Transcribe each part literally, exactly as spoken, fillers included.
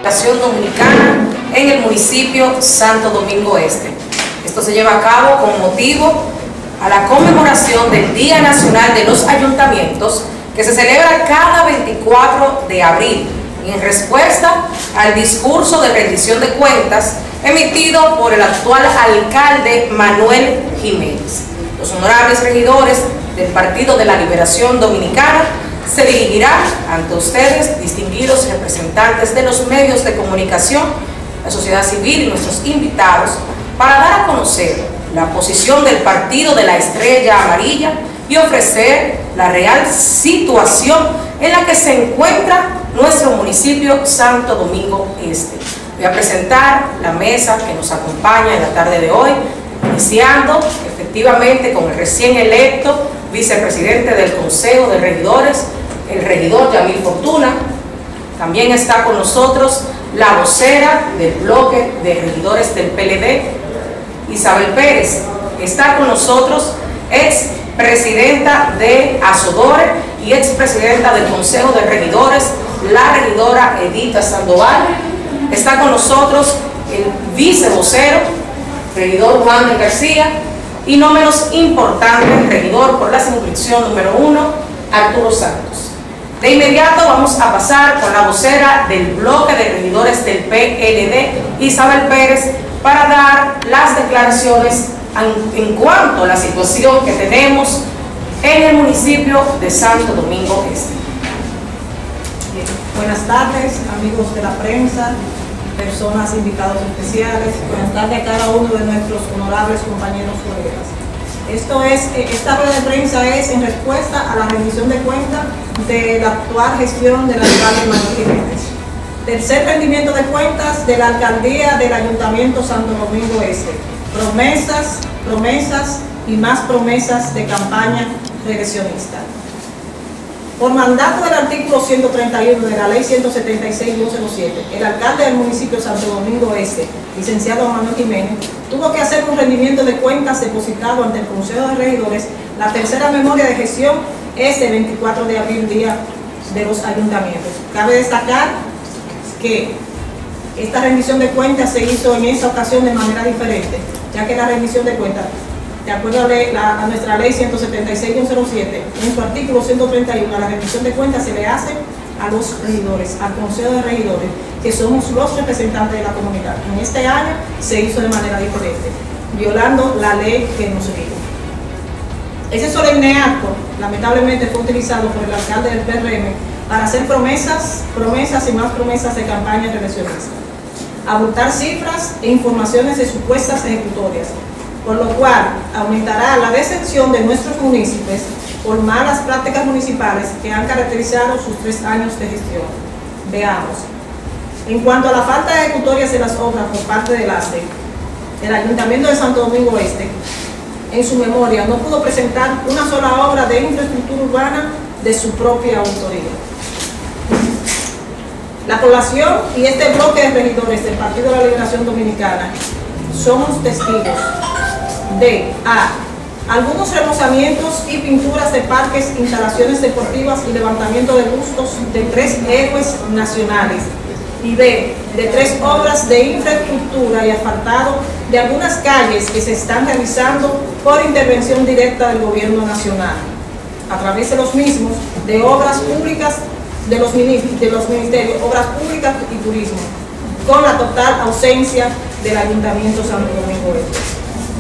Liberación Dominicana en el municipio Santo Domingo Este. Esto se lleva a cabo con motivo a la conmemoración del Día Nacional de los Ayuntamientos, que se celebra cada veinticuatro de abril, y en respuesta al discurso de rendición de cuentas emitido por el actual alcalde Manuel Jiménez. Los honorables regidores del Partido de la Liberación Dominicana se dirigirán ante ustedes, distinguidos representantes de los medios de comunicación, la sociedad civil y nuestros invitados, para dar a conocer la posición del Partido de la Estrella Amarilla y ofrecer la real situación en la que se encuentra nuestro municipio Santo Domingo Este. Voy a presentar la mesa que nos acompaña en la tarde de hoy, iniciando efectivamente con el recién electo vicepresidente del Consejo de Regidores, el regidor Yamil Fortuna. También está con nosotros la vocera del bloque de regidores del P L D, Isabel Pérez. Está con nosotros ex presidenta de Asodore y expresidenta del Consejo de Regidores, la regidora Edita Sandoval. Está con nosotros el vicevocero, regidor Juan de García, y no menos importante, el regidor por la circunscripción número uno, Arturo Santos. De inmediato vamos a pasar con la vocera del bloque de regidores del P L D, Isabel Pérez, para dar las declaraciones en cuanto a la situación que tenemos en el municipio de Santo Domingo Este. Bien. Buenas tardes, amigos de la prensa, personas invitados especiales. Buenas tardes a cada uno de nuestros honorables compañeros colegas. Esto es, esta rueda de prensa es en respuesta a la rendición de cuentas de la actual gestión del alcalde Manuel Jiménez. Tercer rendimiento de cuentas de la alcaldía del Ayuntamiento Santo Domingo Este. Promesas, promesas y más promesas de campaña regresionista. Por mandato del artículo ciento treinta y uno de la ley ciento setenta y seis guion cero siete, el alcalde del municipio Santo Domingo Este, licenciado Manuel Jiménez, tuvo que hacer un rendimiento de cuentas depositado ante el Consejo de Regidores. La tercera memoria de gestión es el veinticuatro de abril, día de los ayuntamientos. Cabe destacar que esta rendición de cuentas se hizo en esa ocasión de manera diferente, ya que la rendición de cuentas, de acuerdo a, ley, la, a nuestra ley ciento setenta y seis guion cero siete, en su artículo ciento treinta y uno, la rendición de cuentas se le hace a los regidores, al Consejo de Regidores, que somos los representantes de la comunidad. En este año se hizo de manera diferente, violando la ley que nos rige. Ese solemne acto, lamentablemente, fue utilizado por el alcalde del P R M para hacer promesas, promesas y más promesas de campaña reeleccionista, abultar cifras e informaciones de supuestas ejecutorias, por lo cual aumentará la decepción de nuestros municipios por malas prácticas municipales que han caracterizado sus tres años de gestión. Veamos. En cuanto a la falta de ejecutorias de las obras por parte del A C E, el Ayuntamiento de Santo Domingo Este, en su memoria, no pudo presentar una sola obra de infraestructura urbana de su propia autoría. La población y este bloque de regidores del Partido de la Liberación Dominicana somos testigos de a algunos remozamientos y pinturas de parques, instalaciones deportivas y levantamiento de bustos de tres héroes nacionales, y b de tres obras de infraestructura y asfaltado de algunas calles que se están realizando por intervención directa del gobierno nacional, a través de los mismos, de obras públicas de los, de los ministerios, obras públicas y turismo, con la total ausencia del Ayuntamiento Santo Domingo Este.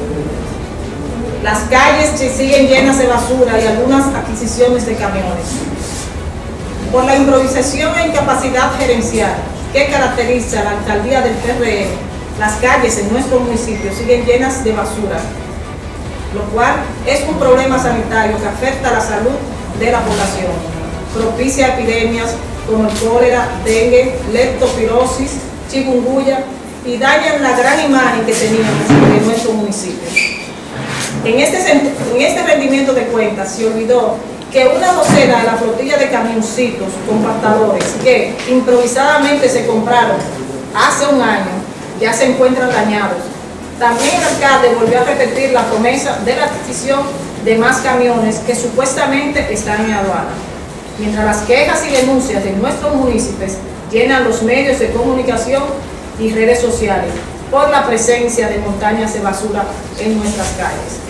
Las calles siguen llenas de basura y algunas adquisiciones de camiones. Por la improvisación e incapacidad gerencial que caracteriza la alcaldía del P R M, las calles en nuestro municipio siguen llenas de basura, lo cual es un problema sanitario que afecta a la salud de la población, propicia epidemias como el cólera, dengue, leptospirosis, chikungunya, y dañan la gran imagen que teníamos de nuestro municipio. En este, en este rendimiento de cuentas se olvidó que una docena de la flotilla de camioncitos compactadores que improvisadamente se compraron hace un año ya se encuentran dañados. También el alcalde volvió a repetir la promesa de la adquisición de más camiones que supuestamente están en aduana. Mientras las quejas y denuncias de nuestros municipios llenan los medios de comunicación y redes sociales por la presencia de montañas de basura en nuestras calles.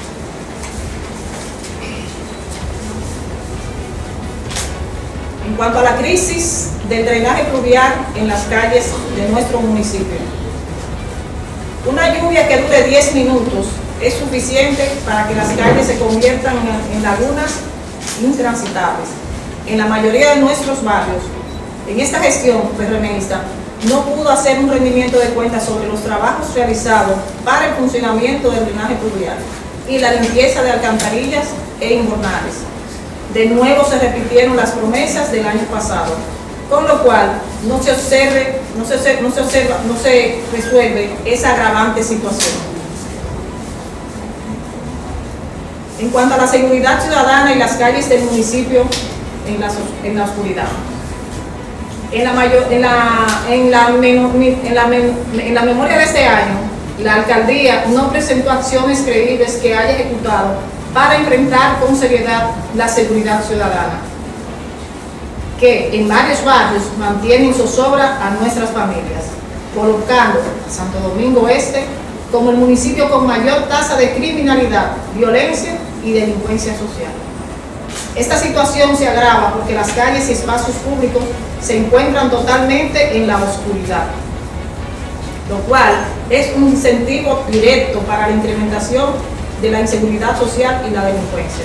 En cuanto a la crisis del drenaje pluvial en las calles de nuestro municipio, una lluvia que dure diez minutos es suficiente para que las calles se conviertan en lagunas intransitables. En la mayoría de nuestros barrios, en esta gestión PRMista no pudo hacer un rendimiento de cuentas sobre los trabajos realizados para el funcionamiento del drenaje pluvial y la limpieza de alcantarillas e invernales. De nuevo se repitieron las promesas del año pasado, con lo cual no se observe, no se, no se observa, no se resuelve esa agravante situación. En cuanto a la seguridad ciudadana y las calles del municipio en la, en la oscuridad, en la, mayor, en, la, en, la, en, la, en la memoria de este año, la alcaldía no presentó acciones creíbles que haya ejecutado para enfrentar con seriedad la seguridad ciudadana, que en varios barrios mantienen zozobra a nuestras familias, colocando a Santo Domingo Este como el municipio con mayor tasa de criminalidad, violencia y delincuencia social. Esta situación se agrava porque las calles y espacios públicos se encuentran totalmente en la oscuridad, lo cual es un incentivo directo para la incrementación de la inseguridad social y la delincuencia.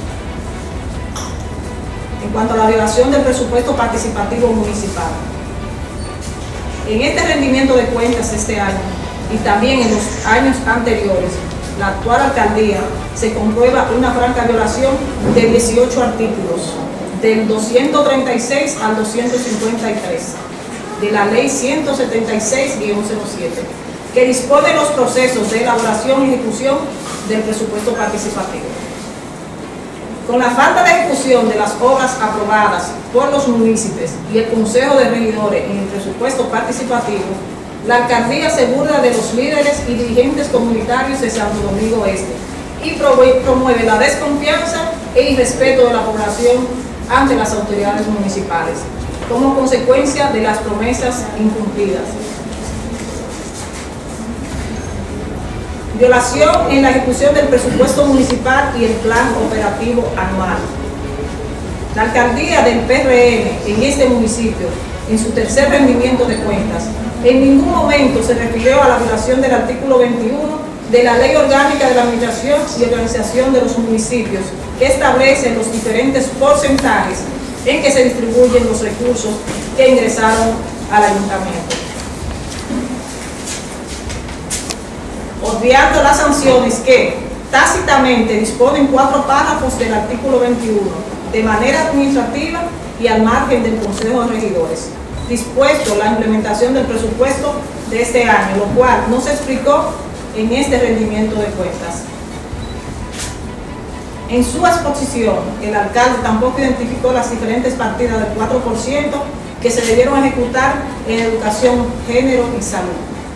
En cuanto a la violación del presupuesto participativo municipal, en este rendimiento de cuentas este año y también en los años anteriores, la actual alcaldía se comprueba una franca violación de dieciocho artículos, del doscientos treinta y seis al doscientos cincuenta y tres de la ley ciento setenta y seis guión cero siete, que dispone los procesos de elaboración y ejecución del presupuesto participativo. Con la falta de ejecución de las obras aprobadas por los municipios y el Consejo de Regidores en el presupuesto participativo, la alcaldía se burla de los líderes y dirigentes comunitarios de Santo Domingo Este y promueve la desconfianza e irrespeto de la población ante las autoridades municipales, como consecuencia de las promesas incumplidas. Violación en la ejecución del presupuesto municipal y el plan operativo anual. La alcaldía del P R M en este municipio, en su tercer rendimiento de cuentas, en ningún momento se refirió a la violación del artículo veintiuno de la Ley Orgánica de la Administración y Organización de los Municipios, que establece los diferentes porcentajes en que se distribuyen los recursos que ingresaron al ayuntamiento. Obviando las sanciones que tácitamente disponen cuatro párrafos del artículo veintiuno, de manera administrativa y al margen del Consejo de Regidores, dispuesto la implementación del presupuesto de este año, lo cual no se explicó en este rendimiento de cuentas. En su exposición, el alcalde tampoco identificó las diferentes partidas del cuatro por ciento que se debieron ejecutar en educación, género y salud.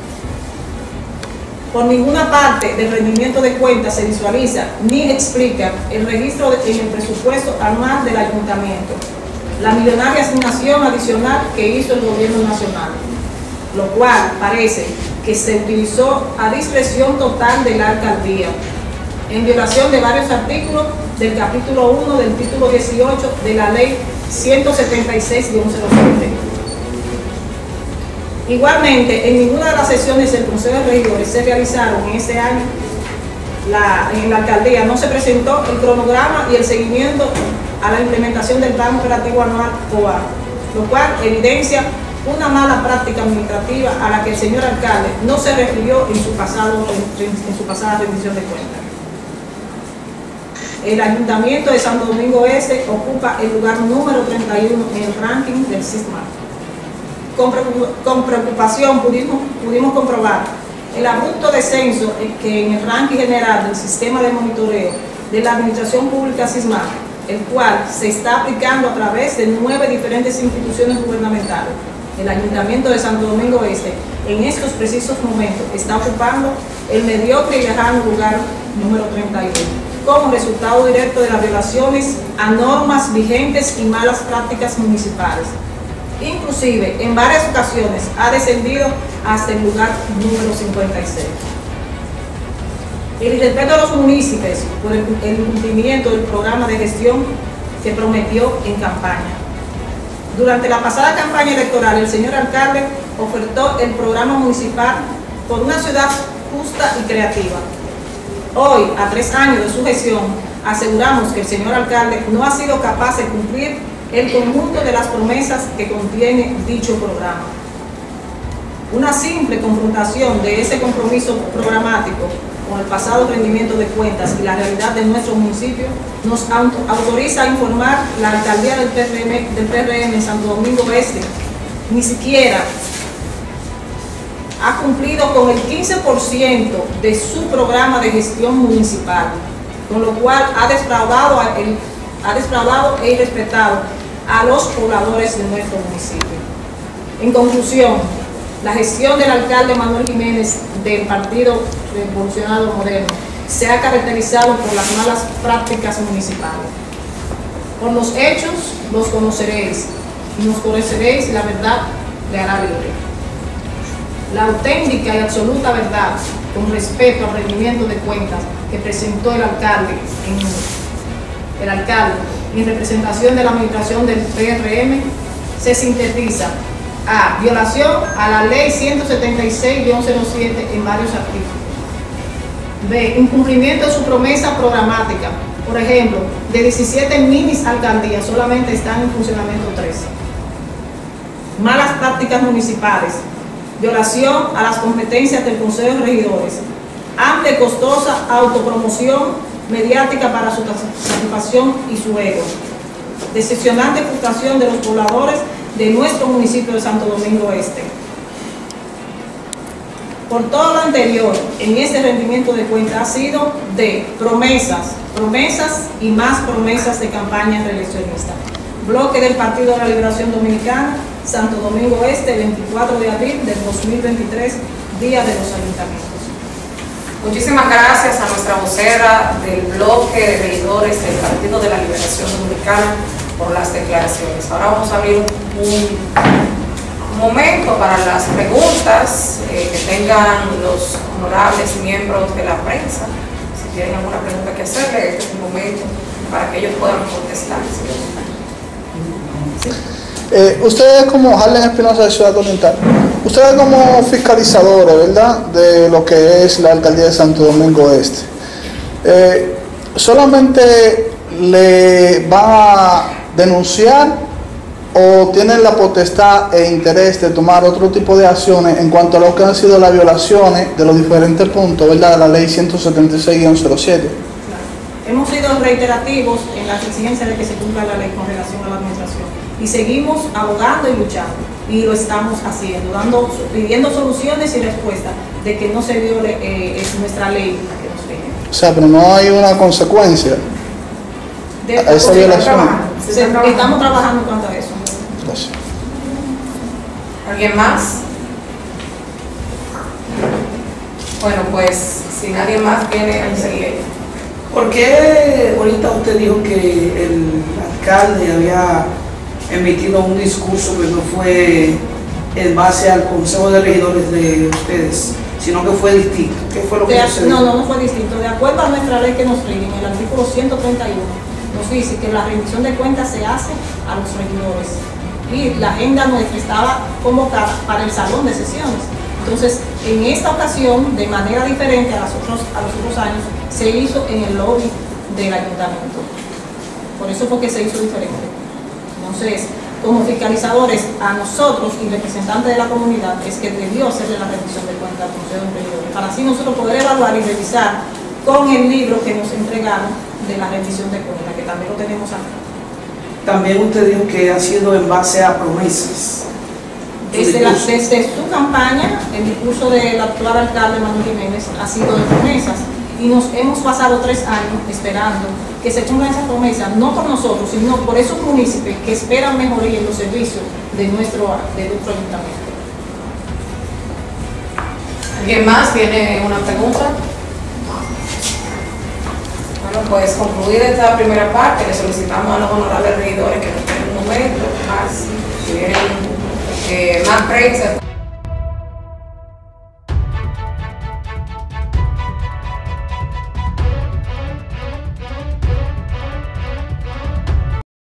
Por ninguna parte del rendimiento de cuentas se visualiza ni explica el registro de, en el presupuesto anual del ayuntamiento, la millonaria asignación adicional que hizo el gobierno nacional, lo cual parece que se utilizó a discreción total de la alcaldía, en violación de varios artículos del capítulo uno del título dieciocho de la ley ciento setenta y seis guión cero siete. Igualmente, en ninguna de las sesiones del Consejo de Regidores se realizaron en este año, la, en la alcaldía no se presentó el cronograma y el seguimiento a la implementación del plan operativo anual O A, lo cual evidencia una mala práctica administrativa a la que el señor alcalde no se refirió en su, pasado, en su pasada rendición de cuentas. El Ayuntamiento de Santo Domingo Este ocupa el lugar número treinta y uno en el ranking del SISMAR. Con preocupación pudimos, pudimos comprobar el abrupto descenso que en el ranking general del sistema de monitoreo de la Administración Pública SISMAR, el cual se está aplicando a través de nueve diferentes instituciones gubernamentales. El Ayuntamiento de Santo Domingo Este en estos precisos momentos está ocupando el mediocre y lejano lugar número treinta y uno, como resultado directo de las violaciones a normas vigentes y malas prácticas municipales. Inclusive, en varias ocasiones ha descendido hasta el lugar número cincuenta y seis. El respeto a los municipios por el, el cumplimiento del programa de gestión que prometió en campaña. Durante la pasada campaña electoral, el señor alcalde ofertó el programa municipal por una ciudad justa y creativa. Hoy, a tres años de su gestión, aseguramos que el señor alcalde no ha sido capaz de cumplir el conjunto de las promesas que contiene dicho programa. Una simple confrontación de ese compromiso programático con el pasado rendimiento de cuentas y la realidad de nuestro municipio nos autoriza a informar la alcaldía del P R M, del P R M en Santo Domingo Este ni siquiera ha cumplido con el quince por ciento de su programa de gestión municipal, con lo cual ha defraudado, el, ha defraudado e irrespetado a los pobladores de nuestro municipio. En conclusión, la gestión del alcalde Manuel Jiménez del Partido Revolucionario Moderno se ha caracterizado por las malas prácticas municipales. Por los hechos los conoceréis y nos conoceréis y la verdad le hará libre. La auténtica y absoluta verdad con respecto al rendimiento de cuentas que presentó el alcalde en, el alcalde en representación de la administración del P R M se sintetiza a violación a la ley ciento setenta y seis guión cero siete en varios artículos. B. Incumplimiento de su promesa programática. Por ejemplo, de diecisiete minis alcaldías solamente están en funcionamiento trece. Malas prácticas municipales. Violación a las competencias del Consejo de Regidores. Amplia y costosa autopromoción mediática para su satisfacción y su ego. Decepcionante frustración de los pobladores de nuestro municipio de Santo Domingo Este. Por todo lo anterior, en este rendimiento de cuentas ha sido de promesas, promesas y más promesas de campaña reeleccionista. Bloque del Partido de la Liberación Dominicana, Santo Domingo Este, veinticuatro de abril del dos mil veintitrés, Día de los Ayuntamientos. Muchísimas gracias a nuestra vocera del bloque de regidores del Partido de la Liberación Dominicana por las declaraciones. Ahora vamos a abrir un momento para las preguntas eh, que tengan los honorables miembros de la prensa. Si tienen alguna pregunta que hacerle, este es un momento para que ellos puedan contestar. ¿Sí? Eh, ustedes como Harlen Espinosa de Ciudad Oriental, ustedes como fiscalizadores, ¿verdad?, de lo que es la alcaldía de Santo Domingo Este, eh, ¿solamente le van a denunciar o tienen la potestad e interés de tomar otro tipo de acciones en cuanto a lo que han sido las violaciones de los diferentes puntos, ¿verdad?, de la ley ciento setenta y seis guión cero siete? Claro. Hemos sido reiterativos en la exigencia de que se cumpla la ley con relación a la administración y seguimos abogando y luchando y lo estamos haciendo, dando, pidiendo soluciones y respuestas de que no se viole eh, es nuestra ley que nos rige. O sea, pero no hay una consecuencia de, a esa violación. Se, se, estamos trabajando en cuanto a eso. Gracias. ¿Alguien más? Bueno, pues si nadie más viene a seguir. ¿Por qué ahorita usted dijo que el alcalde había emitido un discurso que no fue en base al Consejo de Regidores de ustedes, sino que fue distinto? ¿Qué fue lo que de, sucedió? No, no, no fue distinto. De acuerdo a nuestra ley que nos rige, en el artículo ciento treinta y uno, nos dice que la rendición de cuentas se hace a los regidores y la agenda nuestra estaba convocada para el salón de sesiones. Entonces, en esta ocasión, de manera diferente a, los otros, a los otros años, se hizo en el lobby del ayuntamiento. Por eso fue que se hizo diferente. Entonces, como fiscalizadores, a nosotros y representantes de la comunidad, es que debió hacerle la rendición de cuentas al Consejo de Regidores, para así nosotros poder evaluar y revisar con el libro que nos entregaron de la rendición de cuentas, que también lo tenemos acá. También usted dijo que ha sido en base a promesas. Desde, la, desde su campaña, el discurso del actual alcalde Manuel Jiménez ha sido de promesas y nos hemos pasado tres años esperando que se cumplan esas promesas, no por nosotros, sino por esos municipios que esperan mejoría en los servicios de nuestro, de nuestro ayuntamiento. ¿Alguien más tiene una pregunta? Bueno, pues concluida esta primera parte, le solicitamos a los honorables regidores que nos den un momento más, si vienen eh, más prensa.